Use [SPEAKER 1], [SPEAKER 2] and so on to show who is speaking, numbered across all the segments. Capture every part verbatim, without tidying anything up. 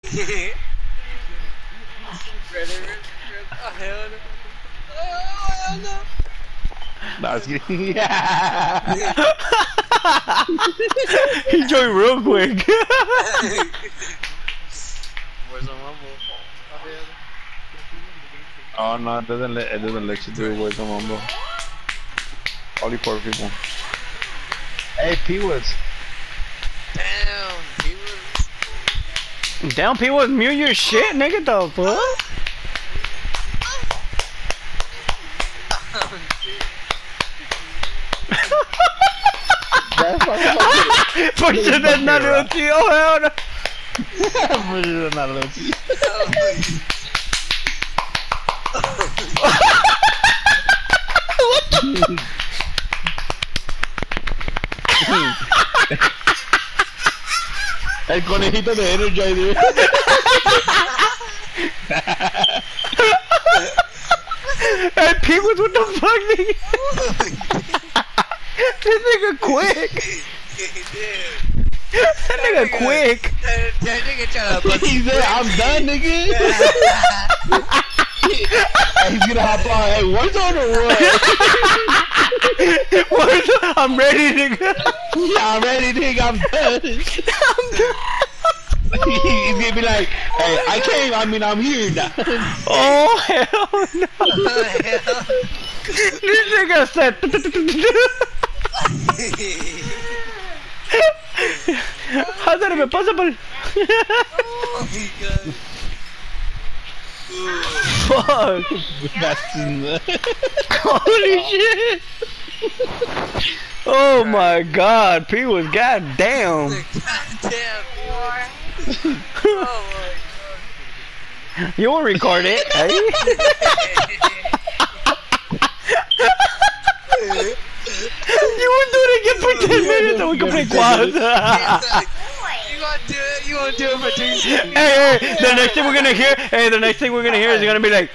[SPEAKER 1] Ready, ready, ready. Oh, hell no. Oh, hell no.
[SPEAKER 2] Nah, I was kidding. Yeah.
[SPEAKER 3] He joined real quick.
[SPEAKER 1] Where's the mumble? Oh, hell no.
[SPEAKER 2] Oh no, it doesn't let it doesn't let you do it with the mumble. Only poor people. Hey, P Woods.
[SPEAKER 1] Damn, he was.
[SPEAKER 3] Damn, people mute your shit, nigga. The fuck?
[SPEAKER 2] That's fucking
[SPEAKER 3] For sure that's not real to you. Oh, hell no.
[SPEAKER 2] For sure that's not real to you. El conejito de Energizer.
[SPEAKER 3] Hey, Penguins, what the fuck, nigga? This nigga quick.
[SPEAKER 1] He did.
[SPEAKER 3] That nigga quick.
[SPEAKER 1] That, that nigga trying to.
[SPEAKER 2] He said, I'm done, nigga. He's gonna hop on. Hey, what's on the road?
[SPEAKER 3] Where's the, I'm ready, nigga.
[SPEAKER 2] Yeah, I'm ready, nigga. I'm done.
[SPEAKER 3] I'm done.
[SPEAKER 2] He's gonna be like, hey, I came. I mean, I'm here now.
[SPEAKER 3] Oh, hell no. This nigga said. Hazard, me pasa por.
[SPEAKER 1] Oh my god.
[SPEAKER 3] Fuck.
[SPEAKER 2] That's
[SPEAKER 3] Holy shit. Oh my god, P was goddamn.
[SPEAKER 1] Goddamn, boy. Oh my god.
[SPEAKER 3] You won't record it, eh? You won't do it again for ten minutes and we can play quads.
[SPEAKER 1] You gonna do it? You wanna do it for two seconds?
[SPEAKER 3] Hey, hey, the next thing we're gonna hear, hey, the next thing we're gonna hear is gonna be like,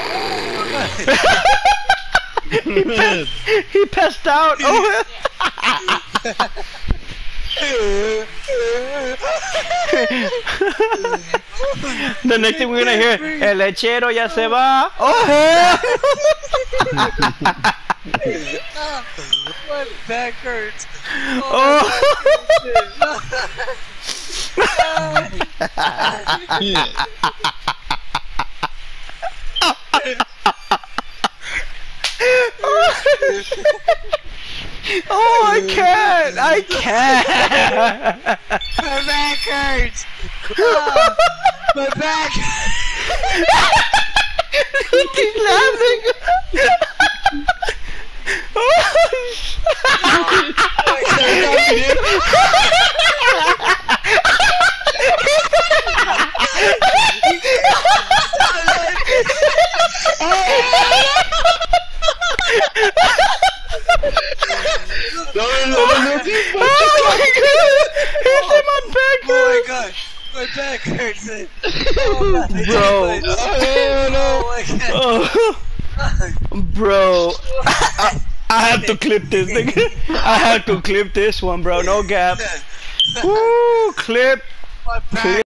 [SPEAKER 3] he, passed, he passed out. Oh. The next thing we're gonna hear, el lechero ya se va. Oh,
[SPEAKER 1] My back hurts.
[SPEAKER 3] oh. Oh, I can't! I can't!
[SPEAKER 1] My back hurts! Oh, my back!
[SPEAKER 3] He's laughing! Oh,
[SPEAKER 2] No, no, no, no, no.
[SPEAKER 3] oh my god! My back
[SPEAKER 1] Oh my
[SPEAKER 3] hurts!
[SPEAKER 1] god! My back hurts!
[SPEAKER 3] Bro.
[SPEAKER 1] Oh my god!
[SPEAKER 3] Oh, bro. I, I have to clip this, nigga. I have to clip this one, bro. No gap. Woo, clip.
[SPEAKER 1] My back.
[SPEAKER 3] Clip.